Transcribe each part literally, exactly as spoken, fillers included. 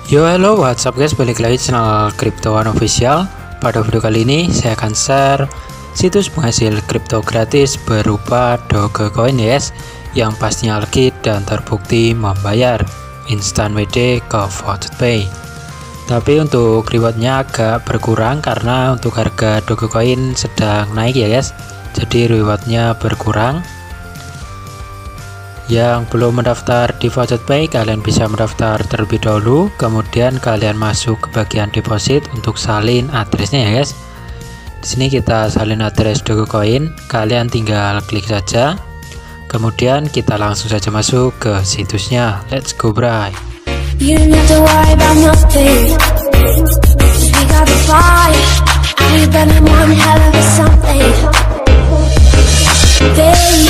Yo hello, what's up guys, balik lagi channel Crypto One Official. Pada video kali ini saya akan share situs penghasil kripto gratis berupa Dogecoin yes, yang pastinya legit dan terbukti membayar instan W D ke VoucherPay. Tapi untuk rewardnya agak berkurang karena untuk harga Dogecoin sedang naik ya guys, jadi rewardnya berkurang. Yang belum mendaftar di VoucherPay, kalian bisa mendaftar terlebih dahulu, kemudian kalian masuk ke bagian deposit untuk salin addressnya ya guys. Di sini kita salin address Dogecoin, kalian tinggal klik saja, kemudian kita langsung saja masuk ke situsnya. Let's go bray. You don't have to worry about nothing. We got the fire, and we burning one hell of a something. Baby,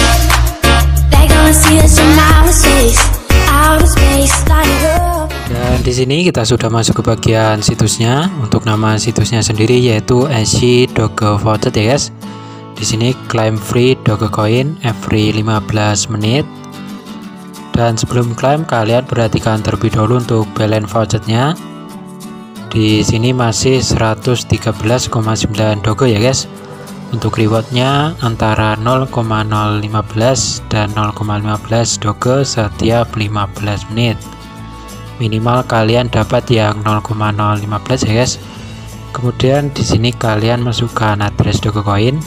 dan di sini kita sudah masuk ke bagian situsnya. Untuk nama situsnya sendiri yaitu Easy Doge Voucher ya guys. Di sini claim free Dogecoin every lima belas menit. Dan sebelum klaim, kalian perhatikan terlebih dahulu untuk balance vouchernya. Di sini masih seratus tiga belas koma sembilan Doge ya guys. Untuk rewardnya antara nol koma nol lima belas dan nol koma lima belas Doge setiap lima belas menit. Minimal kalian dapat yang nol koma nol lima belas ya guys. Kemudian di sini kalian masukkan address Dogecoin.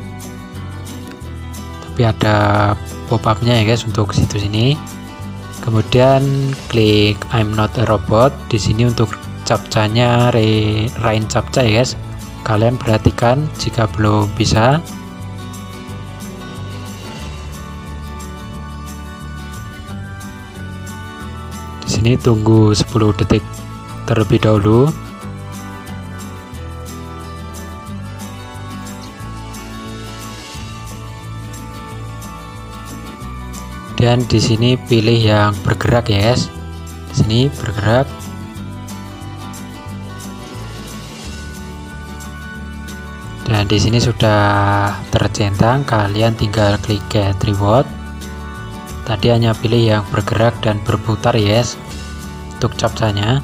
Tapi ada pop-up-nya ya guys untuk situs ini. Kemudian klik I'm not a robot. Di sini untuk captcha-nya Rain captcha ya guys. Kalian perhatikan jika belum bisa. Di sini tunggu sepuluh detik terlebih dahulu. Dan di sini pilih yang bergerak ya guys. Di sini bergerak. Dan di sini sudah tercentang, kalian tinggal klik get reward. Tadi hanya pilih yang bergerak dan berputar yes untuk captcha-nya.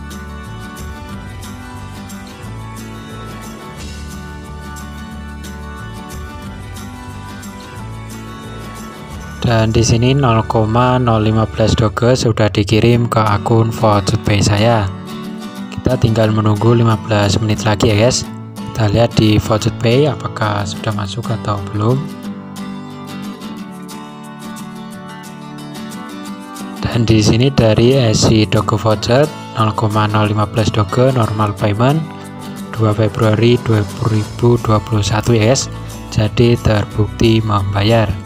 Dan di sini nol koma nol lima belas Doge sudah dikirim ke akun VoucherPay saya. Kita tinggal menunggu lima belas menit lagi ya guys. Kita lihat di VoucherPay apakah sudah masuk atau belum. Dan di sini dari Easy Doge Voucher nol koma nol lima belas Doge normal payment dua Februari dua ribu dua puluh satu ya guys. Jadi terbukti membayar.